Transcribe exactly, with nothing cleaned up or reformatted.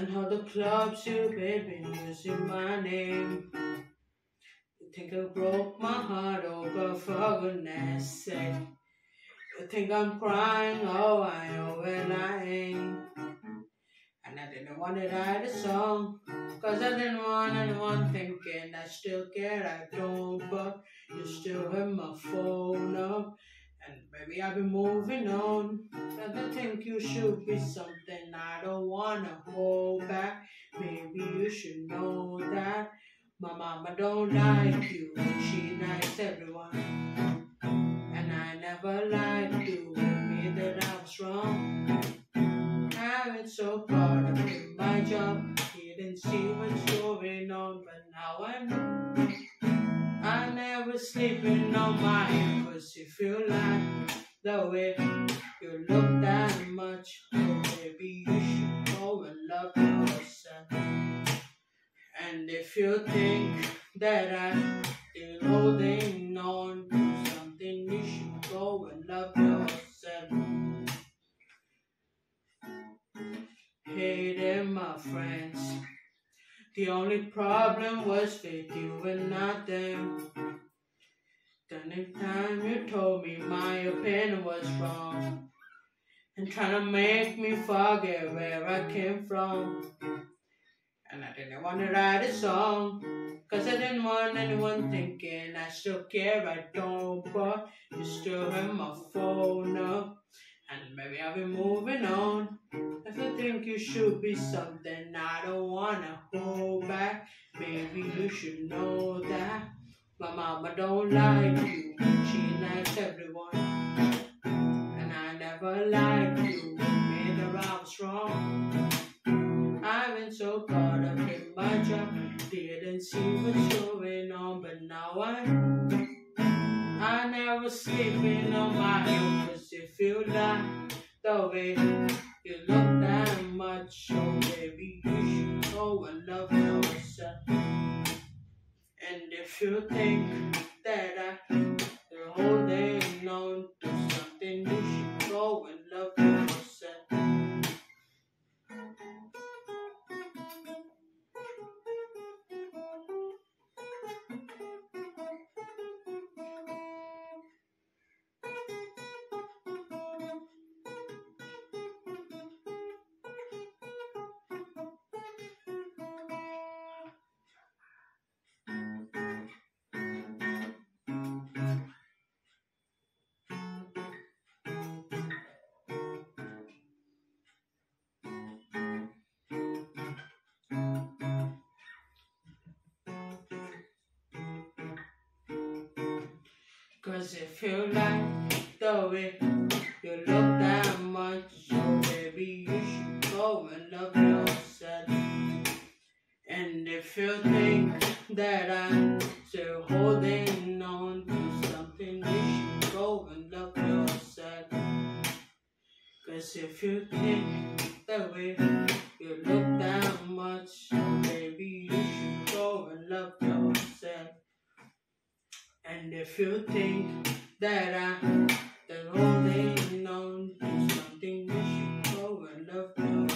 And how the clubs you been using my name. You think I broke my heart over for goodness sake. You think I'm crying, oh I know when I ain't. And I didn't want to write a song, cause I didn't want anyone thinking I still care, I don't, but you still have my phone up. And baby, I've been moving on, but I think you should be something I don't wanna hold back. Maybe you should know that my mama don't like you, and she likes everyone. And I never liked you, me that I was wrong. I've been so proud of doing my job, didn't see what's going on, but now I know. I never sleeping on my own, cause if you like the way you look that much, oh baby, you should go and love yourself. And if you think that I'm still holding on to something, you should go and love yourself. Hey there, my friends. The only problem was with you and not them. The next time you told me my opinion was wrong, and trying to make me forget where I came from. And I didn't want to write a song, cause I didn't want anyone thinking I still care, I don't, but you still have my phone up. And maybe I'll be moving on, if I think you should be something I don't wanna hold back. Maybe you should know that my mama don't like you, she likes everyone. And I never liked you, made her I was wrong. I've been so caught up in my job, didn't see what's going on, but now I I never sleeping on my own, cause if you like the way you look that much, oh baby, you should go and love yourself. And if you think that I'm holding on to something, you should go and love yourself. Cause if you like the way you look that much, oh baby, you should go and love yourself. And if you think that I'm still holding on to something, you should go and love yourself. Cause if you think the way you look that much, oh baby, you should go and love yourself. And if you think that I'm still holding on to something, you should go and love yourself.